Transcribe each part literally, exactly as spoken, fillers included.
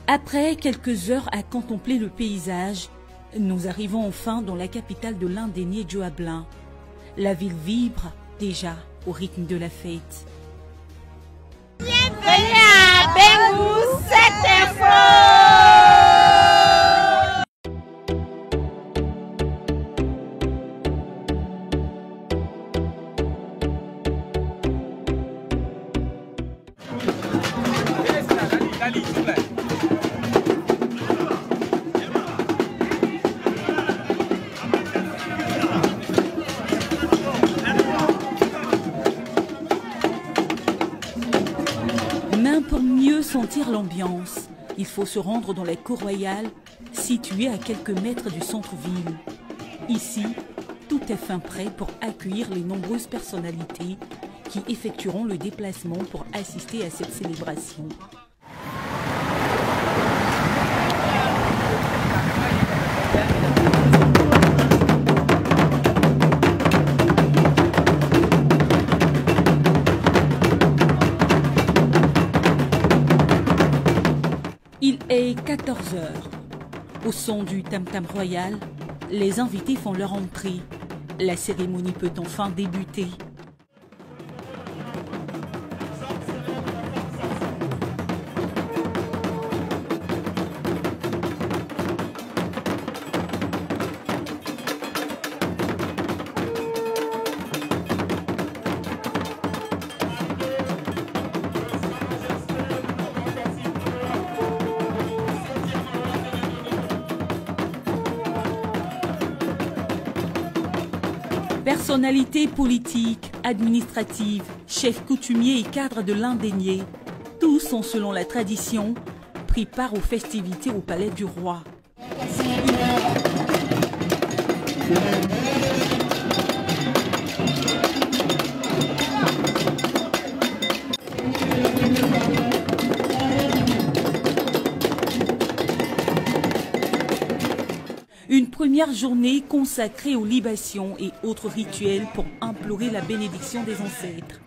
Après quelques heures à contempler le paysage, nous arrivons enfin dans la capitale de l'Indénié Djoablin. La ville vibre déjà au rythme de la fête. Bienvenue à Bengou, cette info. Mais pour mieux sentir l'ambiance, il faut se rendre dans la cour royale, située à quelques mètres du centre-ville. Ici, tout est fin prêt pour accueillir les nombreuses personnalités qui effectueront le déplacement pour assister à cette célébration. Il est quatorze heures. Au son du tam-tam royal, les invités font leur entrée. La cérémonie peut enfin débuter. Personnalités politiques, administratives, chefs coutumiers et cadres de l'Indénié, tous sont selon la tradition pris part aux festivités au palais du roi. Une première journée consacrée aux libations et autres rituels pour implorer la bénédiction des ancêtres.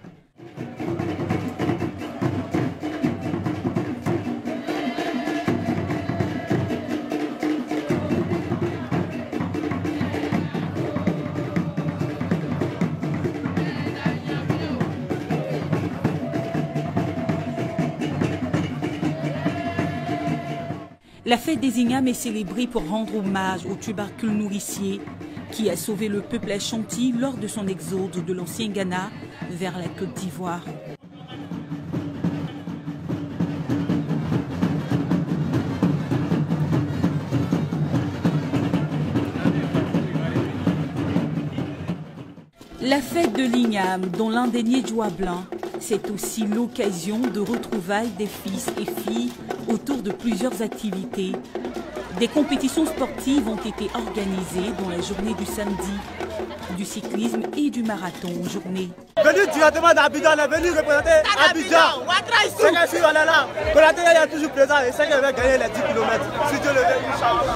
La fête des Ignames est célébrée pour rendre hommage au tubercule nourricier qui a sauvé le peuple Ashanti lors de son exode de l'ancien Ghana vers la Côte d'Ivoire. La fête de l'Igname dans l'Indénié Djoablin, c'est aussi l'occasion de retrouvailles des fils et filles autour de plusieurs activités. Des compétitions sportives ont été organisées dans la journée du samedi, du cyclisme et du marathon en journée. Venu directement d'Abidjan, on est venu représenter Abidjan. C'est que si on est là, Konaté est toujours présent et c'est qu'il va gagner les dix kilomètres. Si Dieu le veut, Inch'Allah.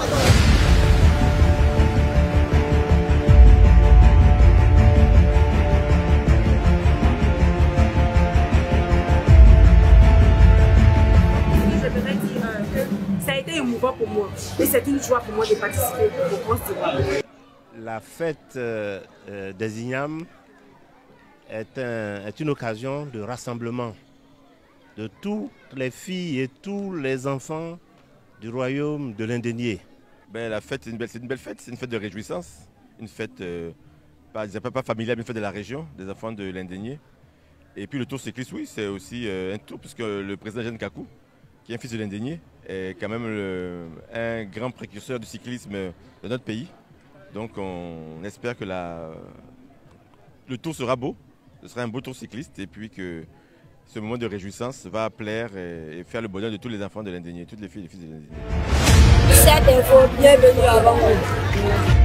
Ça a été émouvant pour moi et c'est une joie pour moi de participer au Grand Débat. La fête euh, des Ignames est, un, est une occasion de rassemblement de toutes les filles et tous les enfants du royaume de l'Indénié. Ben, la fête, c'est une, une belle fête, c'est une fête de réjouissance, une fête euh, pas, pas familiale, mais une fête de la région, des enfants de l'Indénié. Et puis le tour cycliste, oui, c'est aussi euh, un tour, puisque le président Jeanne Kakou, qui est un fils de l'Indénié, est quand même le, un grand précurseur du cyclisme de notre pays. Donc on espère que la, le tour sera beau, ce sera un beau tour cycliste et puis que ce moment de réjouissance va plaire et, et faire le bonheur de tous les enfants de l'Indénié, toutes les filles et les fils de l'Indénié. Cette info, bienvenue à Bengou.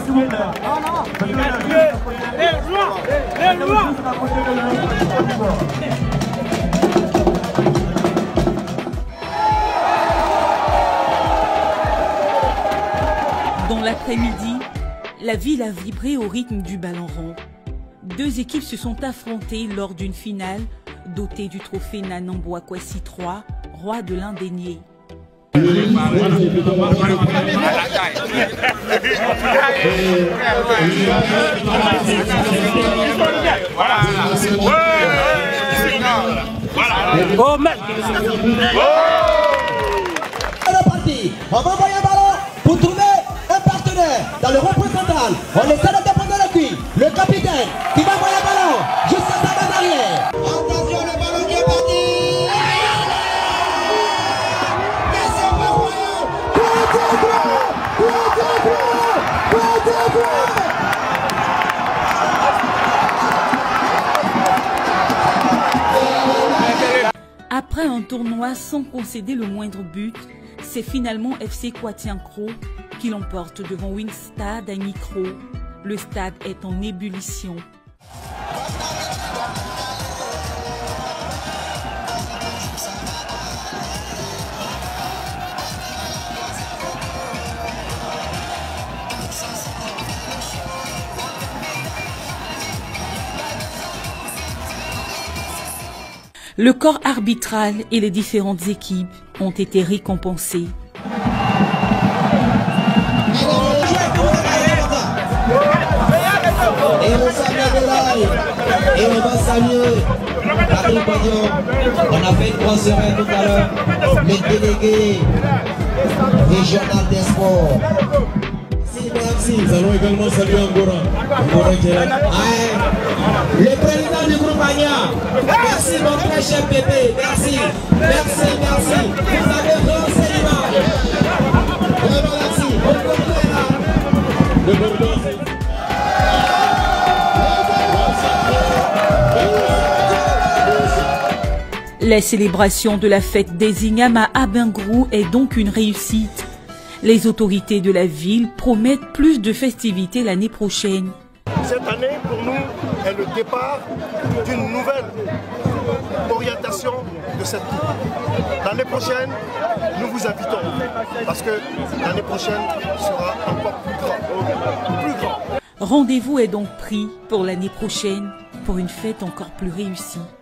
s'il vous plaît. Les lois, les lois. Dans l'après-midi, la ville a vibré au rythme du ballon rond. Deux équipes se sont affrontées lors d'une finale dotée du trophée Nanambwa Kwesi trois, roi de l'Indénié. On va envoyer un ballon pour trouver un partenaire dans le représentant. On essaie de déposer le cuit. Le capitaine qui va envoyer un ballon jusqu'à sa base arrière. Attention, le ballon qui est parti. Deuxième ballon. Après un tournoi sans concéder le moindre but, c'est finalement F C Kwatiankro qui l'emporte devant Winstad à Nikro. Le stade est en ébullition. Le corps arbitral et les différentes équipes ont été récompensés. Et on salue et on va saluer Patrick Bagnon. On a fait une grosse soirée tout à l'heure. Le délégué régional des sports. Merci. Nous allons également saluer Angora. Angora qui est là. Le président du groupe Agna. Merci mon très cher Pépé. Merci. Merci, merci. Vous avez relancé l'image. Merci. On continue là. Le Bordeaux. La célébration de la fête des Ignames à Abengrou est donc une réussite. Les autorités de la ville promettent plus de festivités l'année prochaine. Cette année, pour nous, est le départ d'une nouvelle orientation de cette coupe. L'année prochaine, nous vous invitons, parce que l'année prochaine sera encore plus grand. Plus grand. Rendez-vous est donc pris pour l'année prochaine pour une fête encore plus réussie.